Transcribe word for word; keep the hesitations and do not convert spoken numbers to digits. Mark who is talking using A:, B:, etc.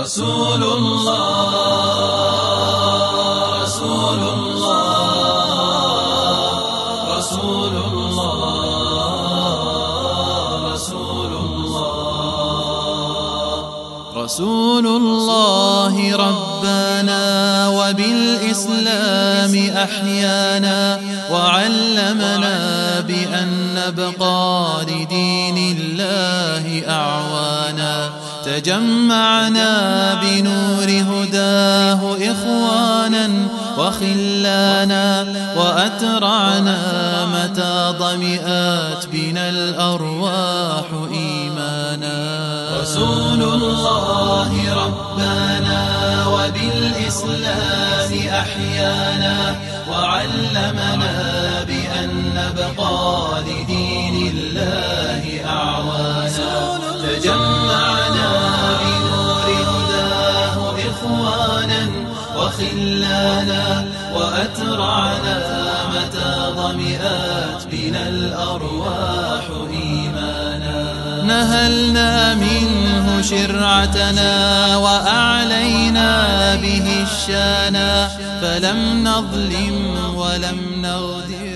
A: رسول الله رسول الله رسول الله رسول الله رسول الله ربنا وبالإسلام أحيانا وعلمنا بأن نبقى لدين الله أعوانا تجمعنا بنور هداه إخوانا وخلانا وأترعنا متى ضمئات بنا الأرواح إيمانا رسول الله ربنا وبالإسلام أحيانا وعلمنا بأن نبقى لدين الله أعوانا تجمعنا بنور هداه إخوانا وخلانا وأترعنا متى ضمئات بنا الأرواح إيمانا نهلنا منه شرعتنا وأعلينا به الشانا فلم نظلم ولم نغدر